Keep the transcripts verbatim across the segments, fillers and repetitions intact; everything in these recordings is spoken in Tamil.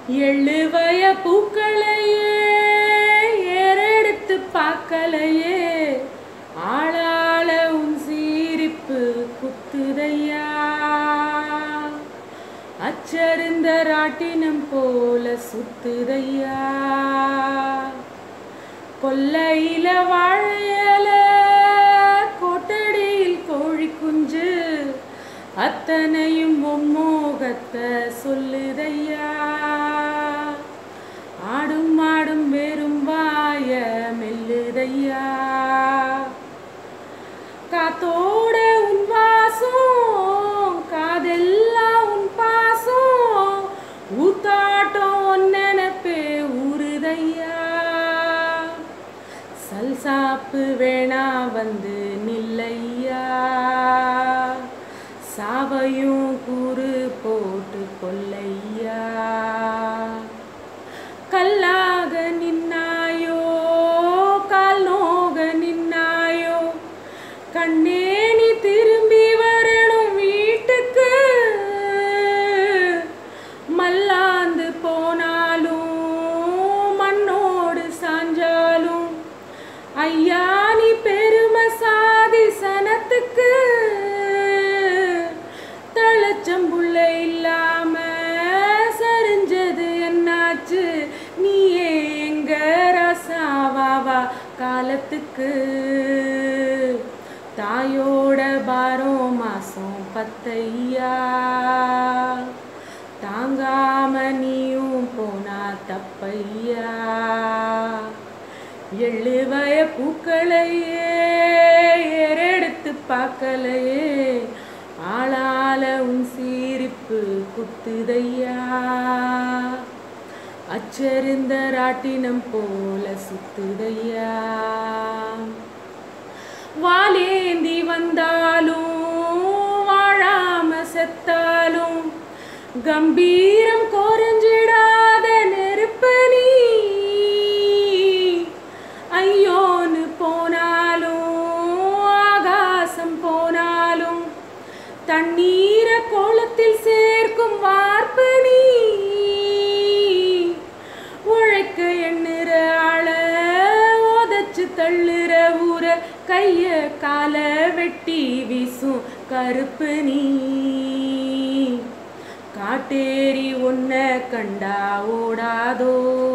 எழுவய பூக்களையே ஏறெடுத்து பார்க்கலையே ஆளாள உன் சீரிப்பு குத்துதையா அச்சருந்த ராட்டினம் போல சுத்துதையா கொல்லையில வாழையல கோட்டடியில் கோழி குஞ்சு அத்தனையும் உம்மோகத்தை சொல்லுதையா ஆடும் ஆடும் வெறும் வாய மெல்லுதையா காத்தோட உன் வாசம் காதெல்லாம் உன் பாசம் ஊத்தாட்டம் நெனப்பே ஊறுதையா சல்சாப்பு வேணா வந்து நில்லையா சாவையும் கூறு போட்டு கொல்லையா கல்லாக நின்னாயோ கால் நோக நின்னாயோ கண்ணே நீ திரும்பி வரணும் வீட்டுக்கு மல்லாந்து போனாலும் மண்ணோடு சாஞ்சாலும் ஐயா நீ பெருமை சாதி சனத்துக்கு தளச்சம்புள்ள இல்லாம சரிஞ்சது என்னாச்சு நீயே எங்க ரசாவாவா காலத்துக்கு தாயோட பாரம் மாசம் பத்தையா தாங்காம நீயும் போனா தப்பையா எழுவய பூக்களையே ஏறெடுத்து பார்க்கலையே ஆளால உன் சீரிப்பு குத்துதையா அச்சருந்த ராட்டினம் போல சுத்துதையா வாலேந்தி வந்தாலும் வாழாம செத்தாலும் கம்பீரம் குறைஞ்சிடாத நெருப்பு நீ ஐயோன்னு போனாலும் ஆகாசம் போனாலும் தண்ணீர கோலத்தில் சேர்க்கும் வார்ப்பு நீ உழைக்க எண்ணுற ஆள ஓதச்சு தள்ளுற ஊர கைய கால வெட்டி வீசும் கருப்பு நீ காட்டேரி ஒன்ன கண்டா ஓடாதோ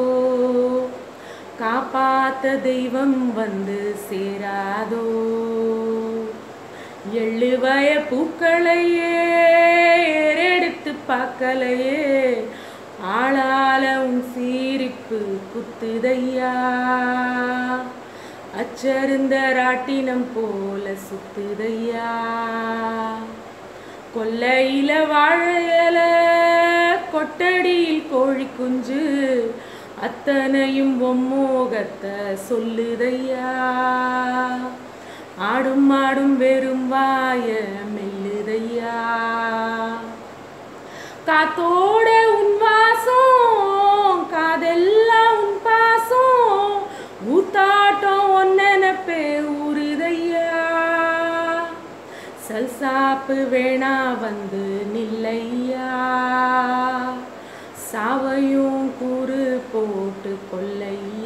காப்பாத்த தெய்வம் வந்து சேராதோ எழுவய பூக்களையே ஏறெடுத்து பார்க்கலையே ஆளால உன் சீரிப்பு குத்துதையா அச்சருந்த ராட்டினம் போல சுத்துதையா கொல்லையில வாழையல கொட்டடியில் கோழி குஞ்சு அத்தனையும் உம்மோகத்தை சொல்லுதையா ஆடும் ஆடும் வெறும் வாய மெல்லுதையா காத்தோட உன் வாசம் காதெல்லாம் உன் பாசம் ஊத்தாட்டம் ஒன்னெனப்பே ஊறுதையா சல்சாப்பு வேணா வந்து நில்லையா சாவையும் கூறு போட்டு கொல்லையா